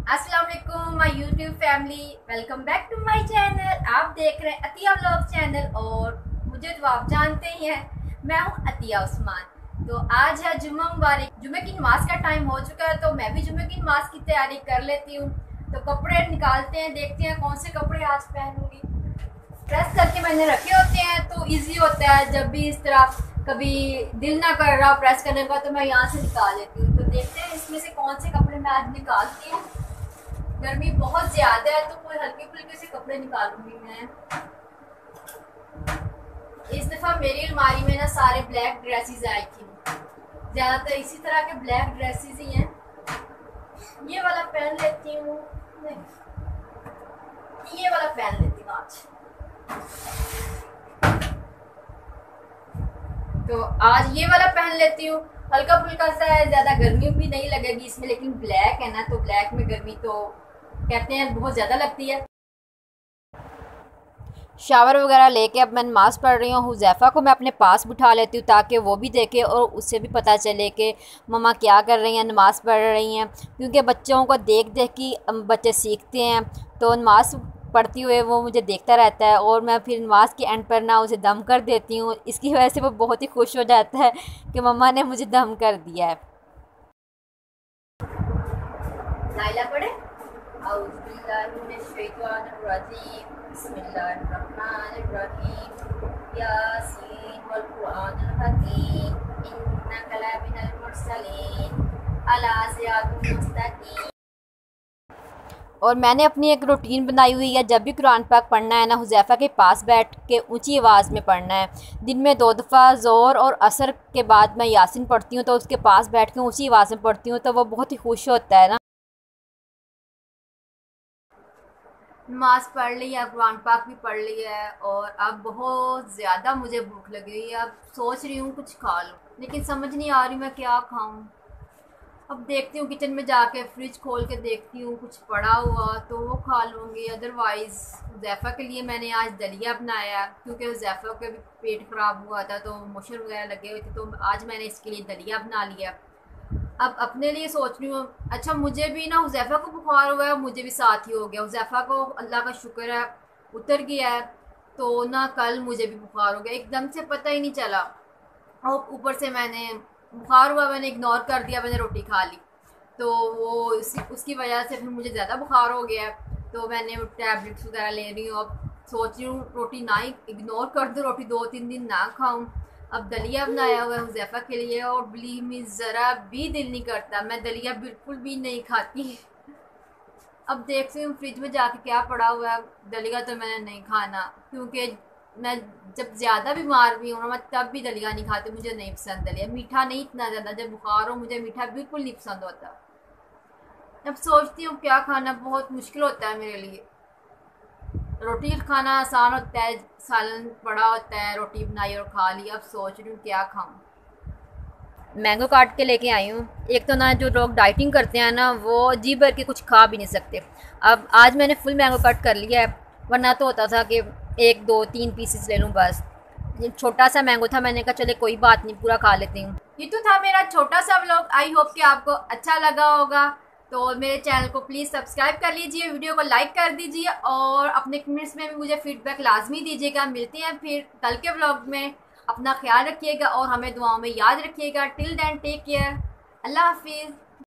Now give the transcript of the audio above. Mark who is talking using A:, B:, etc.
A: अस्सलाम वालेकुम my YouTube family, welcome back to my channel. आप देख रहे हैं अतिया व्लॉग चैनल और मुझे तो आप जानते ही हैं, मैं हूं अतिया उस्मान। तो आज है जुम्मा मुबारक, जुम्मे की नमाज का टाइम हो चुका है, तो मैं भी जुम्मे की नमाज की तैयारी कर लेती हूँ। तो कपड़े निकालते हैं, देखते हैं कौन से कपड़े आज पहनूंगी। प्रेस करके मैंने रखे होते हैं तो इजी होता है, जब भी इस तरह कभी दिल ना कर रहा प्रेस करने का तो मैं यहाँ से निकाल लेती हूँ। तो देखते हैं इसमें से कौन से कपड़े मैं आज निकालती हूँ। गर्मी बहुत ज्यादा है तो कोई हल्के फुल्के से कपड़े निकालूंगी मैं। इस दफा मेरी अलमारी में ना सारे ब्लैक ड्रेसेस आई थी, ज्यादातर इसी तरह के ब्लैक ड्रेसेस ही हैं। ये वाला पहन लेती हूँ, नहीं ये वाला पहन लेती हूँ आज। तो आज ये वाला पहन लेती हूँ, हल्का फुल्का सा है, ज्यादा गर्मी भी नहीं लगेगी इसमें। लेकिन ब्लैक है ना, तो ब्लैक में गर्मी तो कहते हैं बहुत ज़्यादा लगती है। शावर वगैरह लेके अब मैं नमाज़ पढ़ रही हूँ। हुज़ैफ़ा को मैं अपने पास बिठा लेती हूँ ताकि वो भी देखे और उससे भी पता चले कि मम्मा क्या कर रही हैं, नमाज़ पढ़ रही हैं। क्योंकि बच्चों को देख देख के बच्चे सीखते हैं, तो नमाज़ पढ़ती हुए वो मुझे देखता रहता है और मैं फिर नमाज के एंड पर ना उसे दम कर देती हूँ। इसकी वजह से वो बहुत ही खुश हो जाता है कि मम्मा ने मुझे दम कर दिया है। नाइला पढ़े यासीन वल कुरानिल हकीम इन्नका लमिनल मुरसलीन अला सिरातिन मुस्तकीम। और मैंने अपनी एक रूटीन बनाई हुई है, जब भी कुरान पाक पढ़ना है ना, हुज़ैफ़ा के पास बैठ के ऊंची आवाज़ में पढ़ना है। दिन में 2 दफ़ा ज़ोर और असर के बाद मैं यासीन पढ़ती हूँ, तो उसके पास बैठ के ऊंची आवाज़ में पढ़ती हूँ, तो वो बहुत ही खुश होता है ना। नमाज पढ़ ली है, कुरान पाक भी पढ़ लिया है और अब बहुत ज़्यादा मुझे भूख लगी हुई है। अब सोच रही हूँ कुछ खा लूँ, लेकिन समझ नहीं आ रही मैं क्या खाऊँ। अब देखती हूँ किचन में जाके फ्रिज खोल के देखती हूँ, कुछ पड़ा हुआ तो वो खा लूँगी। अदरवाइज़ हुज़ैफ़ा के लिए मैंने आज दलिया बनाया, क्योंकि हुज़ैफ़ा का भी पेट ख़राब हुआ था तो मोशन वगैरह लगे हुए थे, तो आज मैंने इसके लिए दलिया बना लिया। अब अपने लिए सोच रही हूँ, अच्छा मुझे भी ना हुज़ैफ़ा को बुखार हुआ है, मुझे भी साथ ही हो गया। हुज़ैफ़ा को अल्लाह का शुक्र है उतर गया है, तो ना कल मुझे भी बुखार हो गया, एकदम से पता ही नहीं चला। और ऊपर से मैंने बुखार हुआ, मैंने इग्नोर कर दिया, मैंने रोटी खा ली, तो वो उसकी वजह से फिर मुझे ज़्यादा बुखार हो गया। तो मैंने टैबलेट्स वगैरह ले रही हूँ। अब सोच रही हूँ रोटी ना ही इग्नोर कर दूँ, रोटी 2-3 दिन ना खाऊँ। अब दलिया बनाया हुआ है हुज़ैफ़ा के लिए और बिलीव मी ज़रा भी दिल नहीं करता, मैं दलिया बिल्कुल भी नहीं खाती। अब देखती हूँ फ्रिज में जाके क्या पड़ा हुआ है। दलिया तो मैंने नहीं खाना, क्योंकि मैं जब ज़्यादा बीमार भी हूँ ना, मैं तब भी दलिया नहीं खाती, मुझे नहीं पसंद दलिया। मीठा नहीं इतना ज़्यादा, जब बुखार हो मुझे मीठा बिल्कुल नहीं पसंद होता। अब सोचती हूँ क्या खाना, बहुत मुश्किल होता है मेरे लिए। रोटी खाना आसान होता है, सालन पड़ा होता है, रोटी बनाई और खा ली। अब सोच रही हूँ क्या खाऊँ। मैंगो काट के लेके आई हूँ। एक तो ना जो लोग डाइटिंग करते हैं ना, वो जी भर के कुछ खा भी नहीं सकते। अब आज मैंने फुल मैंगो कट कर लिया है, वरना तो होता था कि 1-2-3 पीसेस ले लूँ बस। ये छोटा सा मैंगो था, मैंने कहा चले कोई बात नहीं, पूरा खा लेती हूँ। ये तो था मेरा छोटा सा व्लॉग, आई होप कि आपको अच्छा लगा होगा। तो मेरे चैनल को प्लीज़ सब्सक्राइब कर लीजिए, वीडियो को लाइक कर दीजिए और अपने कमेंट्स में भी मुझे फीडबैक लाजमी दीजिएगा। मिलते हैं फिर कल के व्लॉग में। अपना ख्याल रखिएगा और हमें दुआओं में याद रखिएगा। टिल देन टेक केयर, अल्लाह हाफिज़।